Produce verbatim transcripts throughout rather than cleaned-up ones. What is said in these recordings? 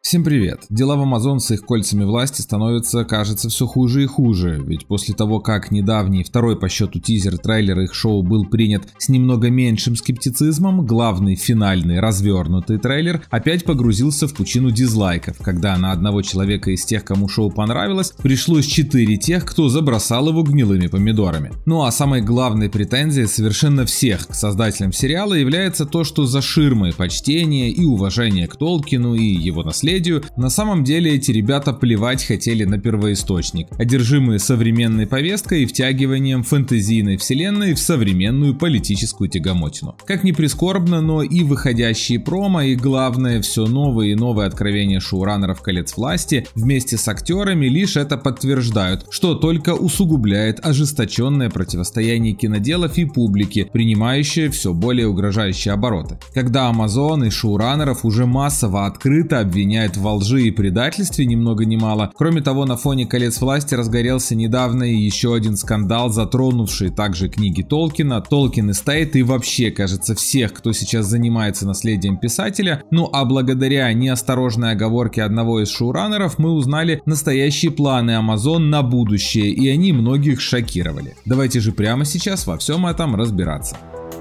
Всем привет! Дела в Amazon с их кольцами власти становятся, кажется, все хуже и хуже, ведь после того, как недавний второй по счету тизер трейлера их шоу был принят с немного меньшим скептицизмом, главный финальный развернутый трейлер опять погрузился в пучину дизлайков, когда на одного человека из тех, кому шоу понравилось, пришлось четыре тех, кто забросал его гнилыми помидорами. Ну а самой главной претензией совершенно всех к создателям сериала является то, что за ширмой почтения и уважения к Толкину и его наследию на самом деле эти ребята плевать хотели на первоисточник, одержимые современной повесткой и втягиванием фэнтезийной вселенной в современную политическую тягомотину. Как ни прискорбно, но и выходящие промо, и главное, все новые и новые откровения шоураннеров «Колец власти» вместе с актерами лишь это подтверждают, что только усугубляет ожесточенное противостояние киноделов и публики, принимающее все более угрожающие обороты. Когда Amazon и шоураннеров уже массово открыто обвиняют во лжи и предательстве ни много ни мало. Кроме того, на фоне «Колец власти» разгорелся недавно и еще один скандал, затронувший также книги Толкина, Tolkien Estate и вообще, кажется, всех, кто сейчас занимается наследием писателя. Ну а благодаря неосторожной оговорке одного из шоураннеров мы узнали настоящие планы Amazon на будущее, и они многих шокировали. Давайте же прямо сейчас во всем этом разбираться.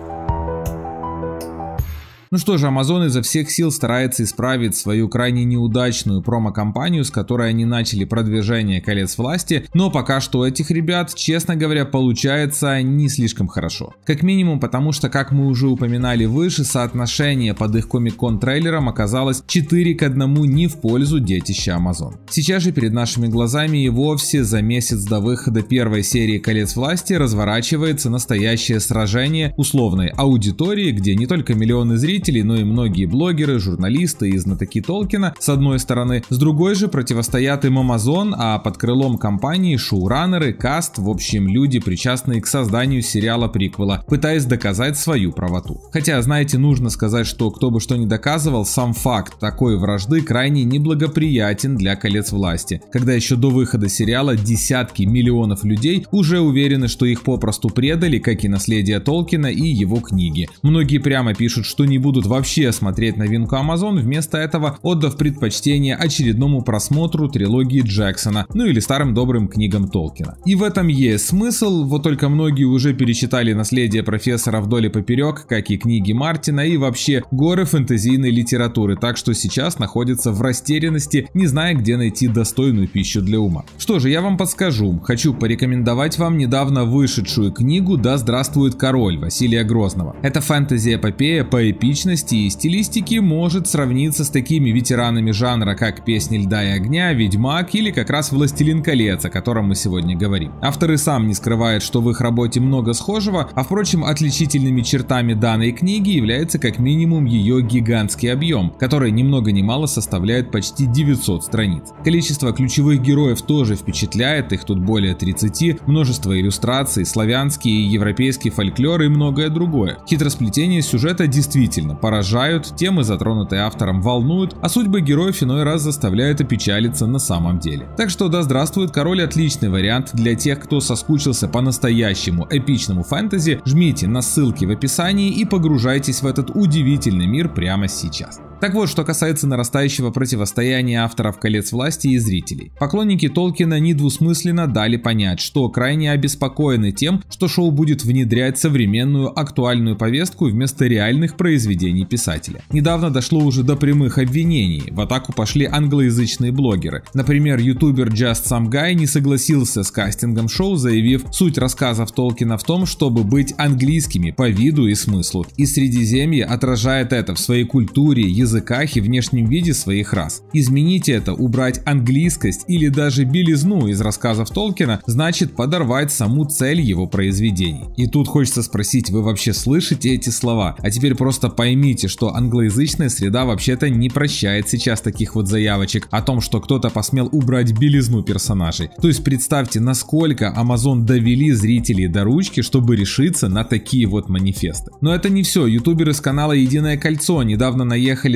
Ну что же, Amazon изо всех сил старается исправить свою крайне неудачную промо-кампанию, с которой они начали продвижение «Колец власти», но пока что у этих ребят, честно говоря, получается не слишком хорошо. Как минимум потому, что, как мы уже упоминали выше, соотношение под их Comic-Con трейлером оказалось четыре к одному не в пользу детища Amazon. Сейчас же перед нашими глазами и вовсе за месяц до выхода первой серии «Колец власти» разворачивается настоящее сражение условной аудитории, где не только миллионы зрителей, но и многие блогеры, журналисты и знатоки Толкина с одной стороны, с другой же противостоят им Amazon, а под крылом компании шоураннеры, каст, в общем люди, причастные к созданию сериала-приквела, пытаясь доказать свою правоту. Хотя, знаете, нужно сказать, что кто бы что ни доказывал, сам факт такой вражды крайне неблагоприятен для «Колец власти», когда еще до выхода сериала десятки миллионов людей уже уверены, что их попросту предали, как и наследие Толкина и его книги. Многие прямо пишут, что не будут вообще смотреть новинку Amazon, вместо этого отдав предпочтение очередному просмотру трилогии Джексона, ну или старым добрым книгам Толкина. И в этом есть смысл, вот только многие уже перечитали наследие профессора вдоль и поперек, как и книги Мартина и вообще горы фэнтезийной литературы, так что сейчас находятся в растерянности, не зная, где найти достойную пищу для ума. Что же, я вам подскажу, хочу порекомендовать вам недавно вышедшую книгу «Да здравствует король» Василия Грозного. Это фэнтези-эпопея по эпичности и стилистики может сравниться с такими ветеранами жанра, как «Песни льда и огня», «Ведьмак» или как раз «Властелин колец», о котором мы сегодня говорим. Автор и сам не скрывает, что в их работе много схожего, а впрочем, отличительными чертами данной книги является как минимум ее гигантский объем, который ни много ни мало составляет почти девятьсот страниц. Количество ключевых героев тоже впечатляет, их тут более тридцати, множество иллюстраций, славянский и европейский фольклор и многое другое. Хитросплетение сюжета действительно поражают, темы, затронутые автором, волнуют, а судьбы героев иной раз заставляют опечалиться на самом деле. Так что «Да здравствует король» — отличный вариант для тех, кто соскучился по настоящему эпичному фэнтези. Жмите на ссылки в описании и погружайтесь в этот удивительный мир прямо сейчас. Так вот, что касается нарастающего противостояния авторов «Колец власти» и зрителей. Поклонники Толкина недвусмысленно дали понять, что крайне обеспокоены тем, что шоу будет внедрять современную актуальную повестку вместо реальных произведений писателя. Недавно дошло уже до прямых обвинений. В атаку пошли англоязычные блогеры. Например, ютубер Just Some Guy не согласился с кастингом шоу, заявив, суть рассказов Толкина в том, чтобы быть английскими по виду и смыслу. И Средиземье отражает это в своей культуре, языке, языках и внешнем виде своих рас. Изменить это, убрать английскость или даже белизну из рассказов Толкина, значит подорвать саму цель его произведений. И тут хочется спросить, вы вообще слышите эти слова? А теперь просто поймите, что англоязычная среда вообще-то не прощает сейчас таких вот заявочек о том, что кто-то посмел убрать белизну персонажей. То есть представьте, насколько Amazon довели зрителей до ручки, чтобы решиться на такие вот манифесты. Но это не все. Ютуберы с канала «Единое кольцо» недавно наехали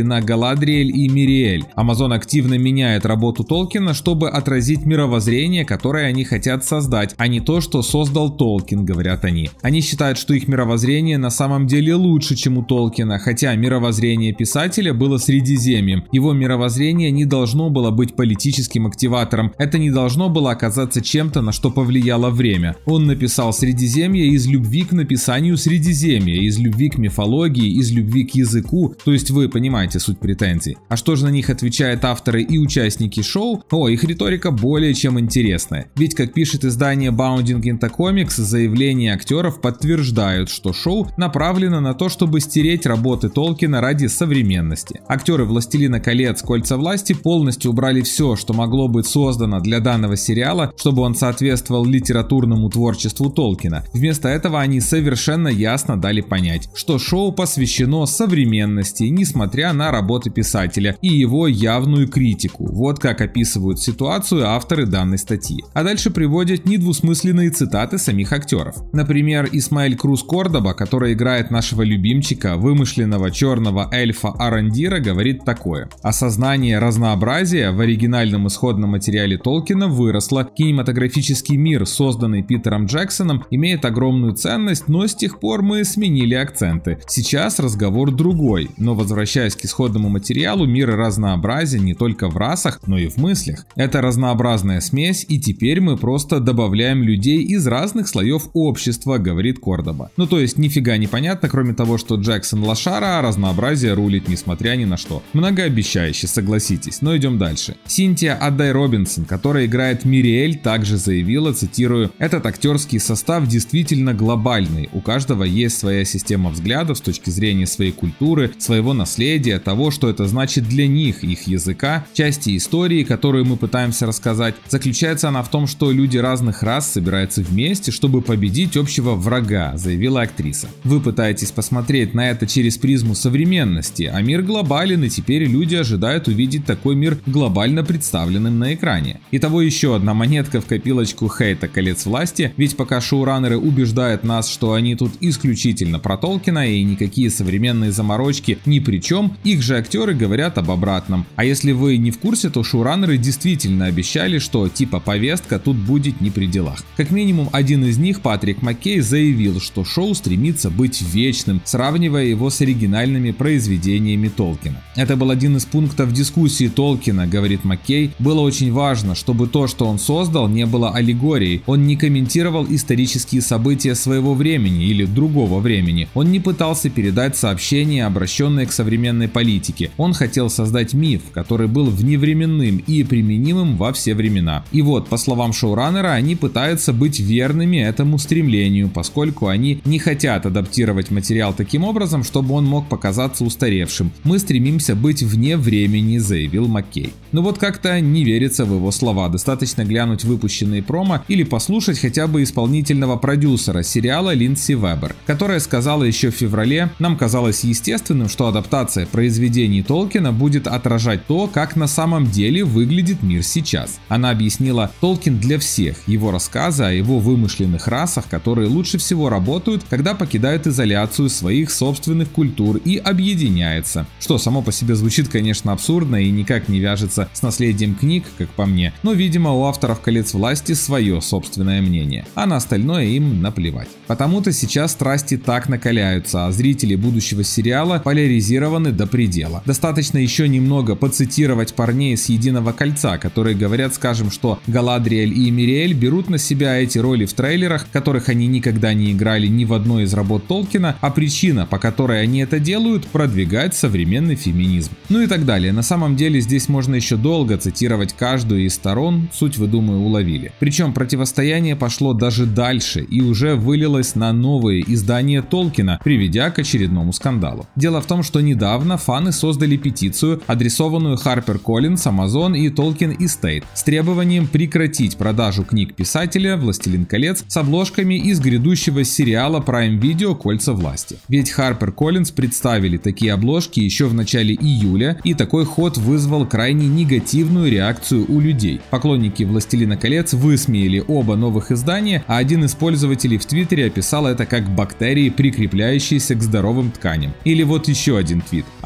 направили на Галадриэль и Мириэль. Amazon активно меняет работу Толкина, чтобы отразить мировоззрение, которое они хотят создать, а не то, что создал Толкин, говорят они. Они считают, что их мировоззрение на самом деле лучше, чем у Толкина, хотя мировоззрение писателя было Средиземьем. Его мировоззрение не должно было быть политическим активатором, это не должно было оказаться чем-то, на что повлияло время. Он написал Средиземье из любви к написанию Средиземья, из любви к мифологии, из любви к языку, то есть вы понимаете суть претензий. А что же на них отвечают авторы и участники шоу? О, их риторика более чем интересная. Ведь, как пишет издание Bounding into Comics, заявления актеров подтверждают, что шоу направлено на то, чтобы стереть работы Толкина ради современности. Актеры «Властелина колец. Кольца власти» полностью убрали все, что могло быть создано для данного сериала, чтобы он соответствовал литературному творчеству Толкина. Вместо этого они совершенно ясно дали понять, что шоу посвящено современности, несмотря на работы писателя и его явную критику. Вот как описывают ситуацию авторы данной статьи. А дальше приводят недвусмысленные цитаты самих актеров. Например, Исмаэль Круз Кордоба, который играет нашего любимчика, вымышленного черного эльфа Арандира, говорит такое: осознание разнообразия в оригинальном исходном материале Толкина выросло, кинематографический мир, созданный Питером Джексоном, имеет огромную ценность, но с тех пор мы сменили акценты. Сейчас разговор другой, но возвращаясь к исходному материалу, мир разнообразия не только в расах, но и в мыслях. Это разнообразная смесь, и теперь мы просто добавляем людей из разных слоев общества, говорит Кордоба. Ну то есть нифига не понятно, кроме того, что Джексон лошара, а разнообразие рулит несмотря ни на что. Многообещающе, согласитесь, но идем дальше. Синтия Адай Робинсон, которая играет Мириэль, также заявила, цитирую: «Этот актерский состав действительно глобальный, у каждого есть своя система взглядов с точки зрения своей культуры, своего наследия, того, что это значит для них, их языка, части истории, которую мы пытаемся рассказать. Заключается она в том, что люди разных рас собираются вместе, чтобы победить общего врага», заявила актриса. Вы пытаетесь посмотреть на это через призму современности, а мир глобален, и теперь люди ожидают увидеть такой мир глобально представленным на экране. Итого еще одна монетка в копилочку хейта «Колец власти», ведь пока шоураннеры убеждают нас, что они тут исключительно про Толкина и никакие современные заморочки ни при чем, их же актеры говорят об обратном. А если вы не в курсе, то шоураннеры действительно обещали, что типа повестка тут будет не при делах. Как минимум один из них, Патрик Маккей, заявил, что шоу стремится быть вечным, сравнивая его с оригинальными произведениями Толкина. Это был один из пунктов дискуссии Толкина, говорит Маккей. Было очень важно, чтобы то, что он создал, не было аллегорией. Он не комментировал исторические события своего времени или другого времени. Он не пытался передать сообщения, обращенные к современной политике. Он хотел создать миф, который был вневременным и применимым во все времена. И вот, по словам шоураннера, они пытаются быть верными этому стремлению, поскольку они не хотят адаптировать материал таким образом, чтобы он мог показаться устаревшим. «Мы стремимся быть вне времени», заявил Маккей. Но вот как-то не верится в его слова. Достаточно глянуть выпущенные промо или послушать хотя бы исполнительного продюсера сериала Линдси Вебер, которая сказала еще в феврале: «Нам казалось естественным, что адаптация произведений Толкина будет отражать то, как на самом деле выглядит мир сейчас». Она объяснила: Толкин для всех, его рассказы о его вымышленных расах, которые лучше всего работают, когда покидают изоляцию своих собственных культур и объединяется. Что само по себе звучит, конечно, абсурдно и никак не вяжется с наследием книг, как по мне, но, видимо, у авторов «Колец власти» свое собственное мнение, а на остальное им наплевать. Потому-то сейчас страсти так накаляются, а зрители будущего сериала поляризированы до предела. Достаточно еще немного поцитировать парней с «Единого кольца», которые говорят, скажем, что Галадриэль и Мириэль берут на себя эти роли в трейлерах, которых они никогда не играли ни в одной из работ Толкина, а причина, по которой они это делают, продвигать современный феминизм. Ну и так далее. На самом деле здесь можно еще долго цитировать каждую из сторон, суть, вы, думаю, уловили. Причем противостояние пошло даже дальше и уже вылилось на новые издания Толкина, приведя к очередному скандалу. Дело в том, что недавно фаны создали петицию, адресованную HarperCollins, Amazon и Tolkien Estate, с требованием прекратить продажу книг писателя «Властелин колец» с обложками из грядущего сериала Prime Video «Кольца власти». Ведь HarperCollins представили такие обложки еще в начале июля, и такой ход вызвал крайне негативную реакцию у людей. Поклонники «Властелина колец» высмеяли оба новых издания, а один из пользователей в Твиттере описал это как бактерии, прикрепляющиеся к здоровым тканям. Или вот еще один твит.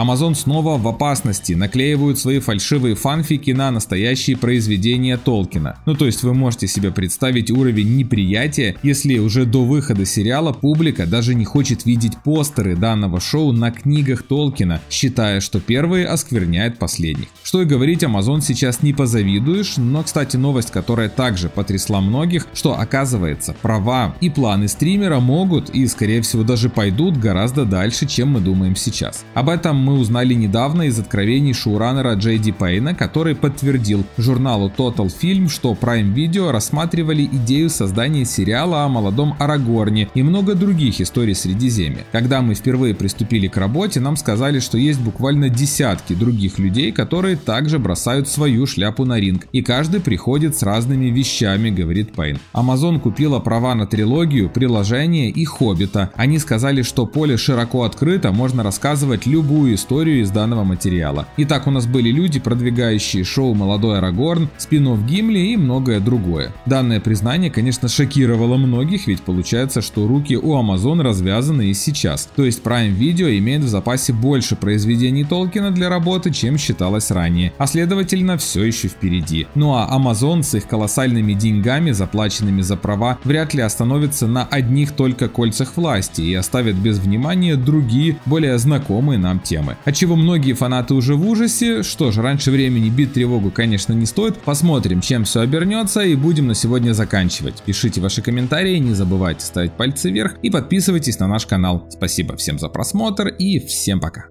Amazon снова в опасности, наклеивают свои фальшивые фанфики на настоящие произведения Толкина. Ну то есть вы можете себе представить уровень неприятия, если уже до выхода сериала публика даже не хочет видеть постеры данного шоу на книгах Толкина, считая, что первые оскверняют последних. Что и говорить, Amazon сейчас не позавидуешь, но, кстати, новость, которая также потрясла многих, что оказывается права и планы стримера могут и, скорее всего, даже пойдут гораздо дальше, чем мы думаем сейчас. Об этом мы узнали недавно из откровений шоураннера Джей Ди Пейна, который подтвердил журналу Total Film, что Prime Video рассматривали идею создания сериала о молодом Арагорне и много других историй Средиземья. Когда мы впервые приступили к работе, нам сказали, что есть буквально десятки других людей, которые также бросают свою шляпу на ринг, и каждый приходит с разными вещами, говорит Пейн. Amazon купила права на трилогию, приложение и Хоббита. Они сказали, что поле широко открыто, можно рассказывать любую историю из данного материала. Итак, у нас были люди, продвигающие шоу «Молодой Арагорн», спин-офф Гимли и многое другое. Данное признание, конечно, шокировало многих, ведь получается, что руки у Amazon развязаны и сейчас. То есть Prime Video имеет в запасе больше произведений Толкина для работы, чем считалось ранее, а следовательно все еще впереди. Ну а Amazon с их колоссальными деньгами, заплаченными за права, вряд ли остановится на одних только кольцах власти и оставит без внимания другие, более знакомые нам темы. Отчего многие фанаты уже в ужасе. Что ж, раньше времени бить тревогу, конечно, не стоит. Посмотрим, чем все обернется, и будем на сегодня заканчивать. Пишите ваши комментарии, не забывайте ставить пальцы вверх и подписывайтесь на наш канал. Спасибо всем за просмотр и всем пока.